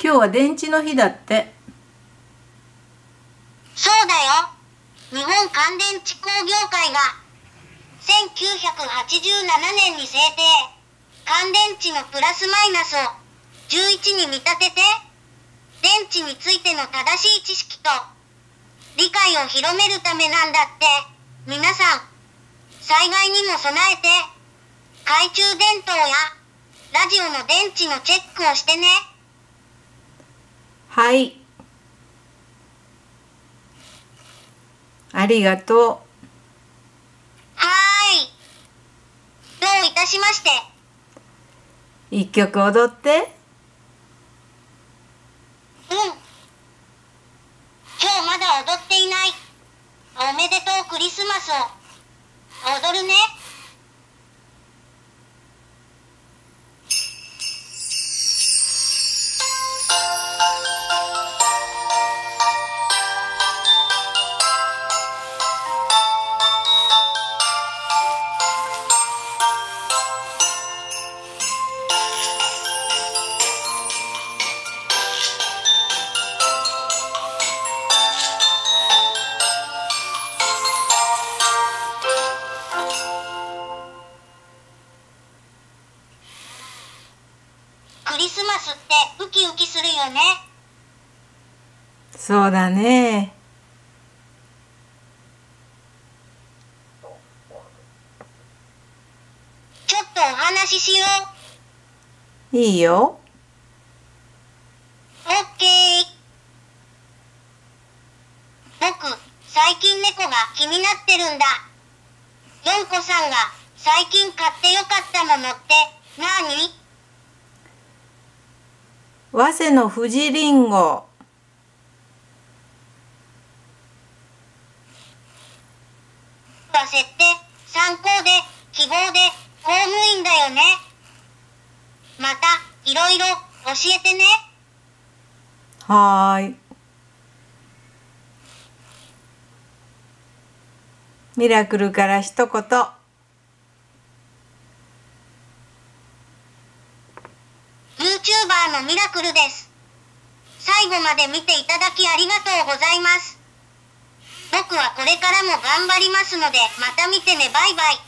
今日は電池の日だって。 そうだよ。日本乾電池工業会が1987年に制定。乾電池のプラスマイナスを11に見立てて、電池についての正しい知識と理解を広めるためなんだって。皆さん、災害にも備えて、懐中電灯やラジオの電池のチェックをしてね。 はい。ありがとう。 はーい。どういたしまして。 一曲踊って。 うん。今日まだ踊っていない。おめでとうクリスマスを踊るね。クリスマスってウキウキするよね。 そうだね。 ちょっとお話ししよう。 いいよ。 オッケー。僕、最近猫が気になってるんだ。ヨンコさんが最近買ってよかったものって何？ 早生の富士りんご。 早生って参考で記号で公務員だよね。またいろいろ教えてね。 はーい。ミラクルから一言。 YouTuber のミラクルです。最後まで見ていただきありがとうございます。僕はこれからも頑張りますので、また見てね。バイバイ。